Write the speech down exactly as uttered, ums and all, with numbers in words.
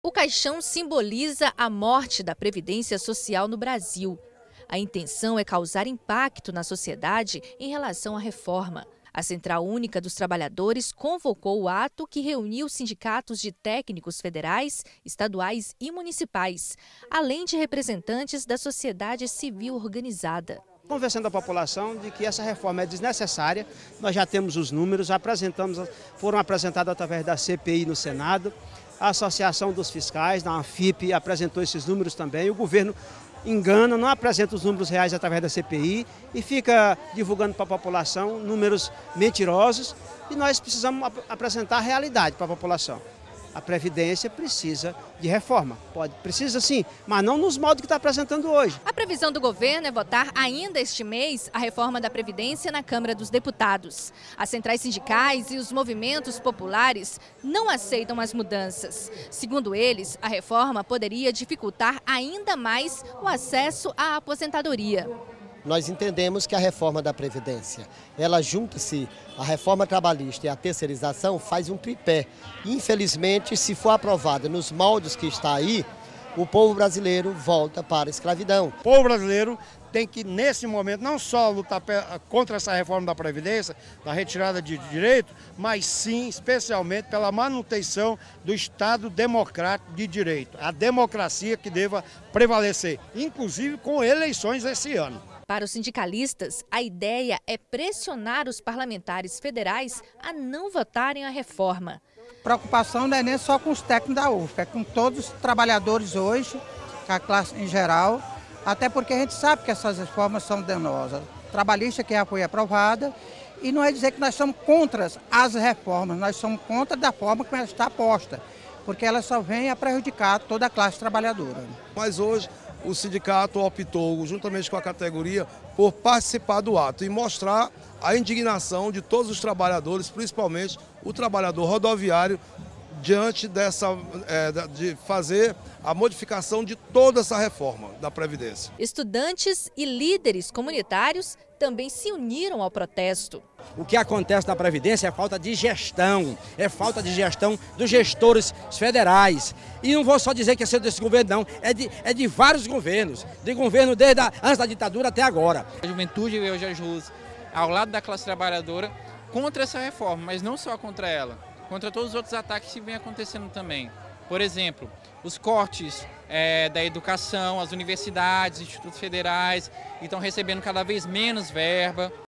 O caixão simboliza a morte da Previdência Social no Brasil. A intenção é causar impacto na sociedade em relação à reforma. A Central Única dos Trabalhadores convocou o ato que reuniu sindicatos de técnicos federais, estaduais e municipais, além de representantes da sociedade civil organizada. Conversando a população de que essa reforma é desnecessária, nós já temos os números, apresentamos, foram apresentados através da C P I no Senado, a Associação dos Fiscais, da ANFIP, apresentou esses números também, o governo engana, não apresenta os números reais através da C P I e fica divulgando para a população números mentirosos e nós precisamos ap apresentar a realidade para a população. A Previdência precisa de reforma, pode, precisa sim, mas não nos moldes que está apresentando hoje. A previsão do governo é votar ainda este mês a reforma da Previdência na Câmara dos Deputados. As centrais sindicais e os movimentos populares não aceitam as mudanças. Segundo eles, a reforma poderia dificultar ainda mais o acesso à aposentadoria. Nós entendemos que a reforma da Previdência, ela junta-se, a reforma trabalhista e a terceirização faz um tripé. Infelizmente, se for aprovada nos moldes que está aí, o povo brasileiro volta para a escravidão. O povo brasileiro tem que, nesse momento, não só lutar contra essa reforma da Previdência, da retirada de direito, mas sim, especialmente, pela manutenção do Estado democrático de direito. A democracia que deva prevalecer, inclusive com eleições esse ano. Para os sindicalistas, a ideia é pressionar os parlamentares federais a não votarem a reforma. Preocupação não é nem só com os técnicos da U F, é com todos os trabalhadores hoje, com a classe em geral, até porque a gente sabe que essas reformas são danosas. Trabalhista que já foi aprovada, e não é dizer que nós somos contra as reformas, nós somos contra da forma como ela está posta, porque ela só vem a prejudicar toda a classe trabalhadora. Mas hoje o sindicato optou, juntamente com a categoria, por participar do ato e mostrar a indignação de todos os trabalhadores, principalmente o trabalhador rodoviário, diante dessa, é, de fazer a modificação de toda essa reforma da Previdência. Estudantes e líderes comunitários também se uniram ao protesto. O que acontece na Previdência é falta de gestão, é falta de gestão dos gestores federais. E não vou só dizer que é ser desse governo, não, é de, é de vários governos, de governo desde a, antes da ditadura até agora. A juventude veio hoje às ruas, ao lado da classe trabalhadora, contra essa reforma, mas não só contra ela, contra todos os outros ataques que vêm acontecendo também. Por exemplo, os cortes é, da educação, as universidades, institutos federais estão recebendo cada vez menos verba.